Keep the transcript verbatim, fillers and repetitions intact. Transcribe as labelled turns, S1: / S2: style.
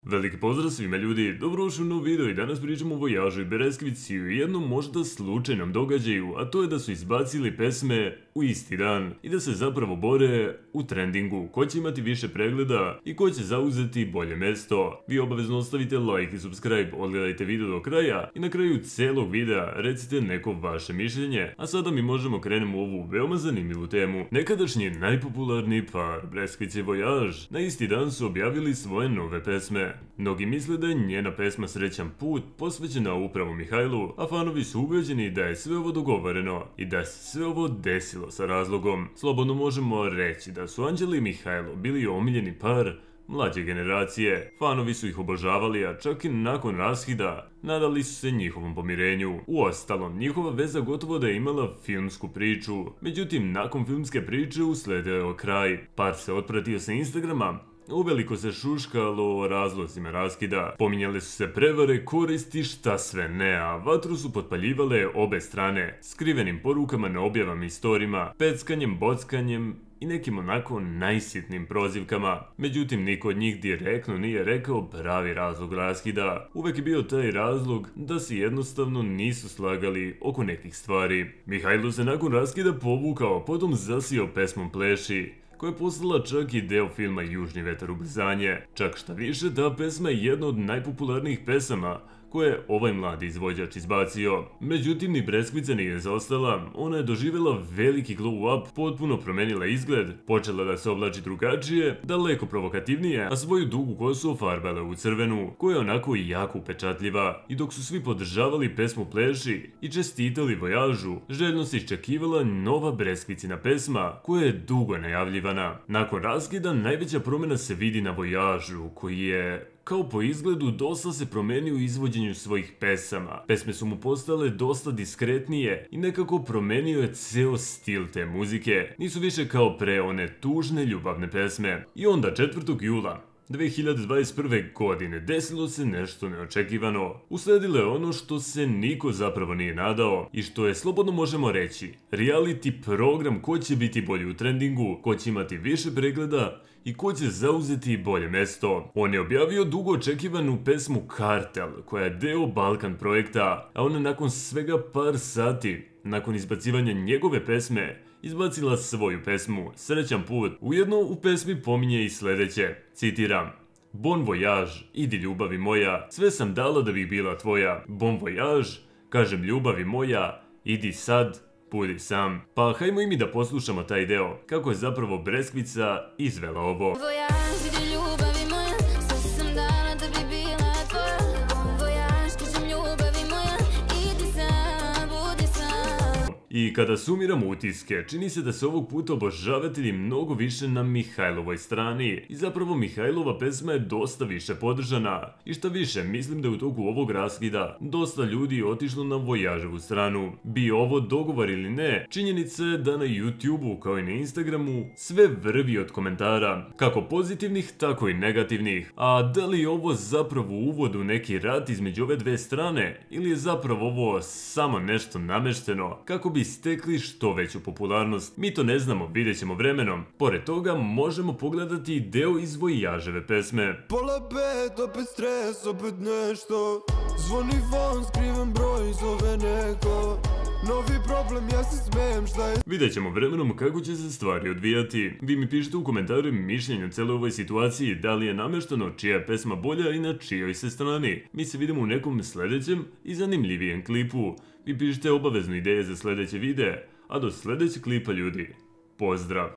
S1: Veliki pozdrav svima ljudi, dobrodošli u nov video i danas pričamo o Voyažu i Breskvici i u jednom možda slučajnom događaju, a to je da su izbacili pesme u isti dan i da se zapravo bore u trendingu, ko će imati više pregleda i ko će zauzeti bolje mesto. Vi obavezno ostavite like i subscribe, odgledajte video do kraja i na kraju celog videa recite neko vaše mišljenje, a sada mi možemo krenemo u ovu veoma zanimljivu temu. Nekadašnji najpopularniji par, Breskvica i Voyaž, na isti dan su objavili svoje nove pesme. Mnogi misle da je njena pesma Srećan put posvećena upravo Mihajlu, a fanovi su ubeđeni da je sve ovo dogovoreno i da se sve ovo desilo sa razlogom. Slobodno možemo reći da su Anđela i Mihajlo bili omiljeni par mlađe generacije. Fanovi su ih obožavali, a čak i nakon raskida nadali su se njihovom pomirenju. Uostalom, njihova veza gotovo da je imala filmsku priču. Međutim, nakon filmske priče usledeo je kraj. Par se otpratio sa Instagrama, uveliko se šuškalo o razlozima raskida. Pominjale su se prevare, koristi, šta sve ne, a vatru su potpaljivale obe strane, skrivenim porukama na objavama i storijima, peckanjem, bockanjem i nekim onako najsitnim prozivkama. Međutim, niko od njih direktno nije rekao pravi razlog raskida. Uvek je bio taj razlog da se jednostavno nisu slagali oko nekih stvari. Mihajlo se nakon raskida povukao, potom zasio pesmom Pleši, koja je postala čak i deo filma Južni vetar ubrzanje. Čak šta više, ta pesma je jedna od najpopularnijih pesama koje je ovaj mladi izvođač izbacio. Međutim, ni Breskvica nije zaostala, ona je doživjela veliki glow up, potpuno promenila izgled, počela da se oblači drugačije, daleko provokativnije, a svoju dugu kosu ofarbala u crvenu, koja je onako i jako upečatljiva. I dok su svi podržavali pesmu Pleši i čestitali Voyažu, željno se iščekivala nova Breskvicina pesma, koja je dugo najavljivana. Nakon raskida najveća promjena se vidi na Voyažu, koji je kao po izgledu dosta se promenio u izvođenju svojih pesama. Pesme su mu postale dosta diskretnije i nekako promenio je ceo stil te muzike. Nisu više kao pre one tužne ljubavne pesme. I onda četvrtog jula dve hiljade dvadeset prve. godine desilo se nešto neočekivano. Usledilo je ono što se niko zapravo nije nadao i što je, slobodno možemo reći, reality program ko će biti bolji u trendingu, ko će imati više pregleda i ko će zauzeti bolje mesto. On je objavio dugo očekivanu pesmu Kartel, koja je deo Balkan projekta, a ona nakon svega par sati, nakon izbacivanja njegove pesme, izbacila svoju pesmu Srećan put. Ujedno u pesmi pominje i sledeće, citiram: Bon voyage, idi ljubavi moja, sve sam dala da bih bila tvoja. Bon voyage, kažem ljubavi moja, idi sad, budi sam. Pa hajmo i mi da poslušamo taj deo, kako je zapravo Breskvica izvela ovo.
S2: Voyage, idi ljubavi moja, sve sam dala da bih bila tvoja. Bon voyage, kažem ljubavi moja, idi sad, budi sam.
S1: I kada sumiramo utiske, čini se da se ovog puta obožavatelji mnogo više na Mihajlovoj strani i zapravo Mihajlova pesma je dosta više podržana. I šta više, mislim da je u toku ovog raskida dosta ljudi otišlo na Voyaževu stranu. Bi ovo dogovor ili ne, činjenica je da na YouTubeu kao i na Instagramu sve vrvi od komentara, kako pozitivnih tako i negativnih. A da li je ovo zapravo uvod u neki rat između ove dve strane ili je zapravo ovo samo nešto namešteno kako bi stekli što veću popularnost? Mi to ne znamo, vidjet ćemo vremenom. Pored toga možemo pogledati deo iz Voyaževe pesme.
S3: Pola pet, opet stres, opet nešto. Zvoni fon, skriven broj, zove neko. Novi problem, ja se smijem, šta je?
S1: Vidjet ćemo vremenom kako će se stvari odvijati. Vi mi pišete u komentaru mišljenje o celoj ovoj situaciji, da li je namešteno, čija je pesma bolja i na čijoj se strani. Mi se vidimo u nekom sledećem i zanimljivijem klipu. Vi pišite obavezno ideje za sledeće videe, a do sledećeg klipa ljudi, pozdrav!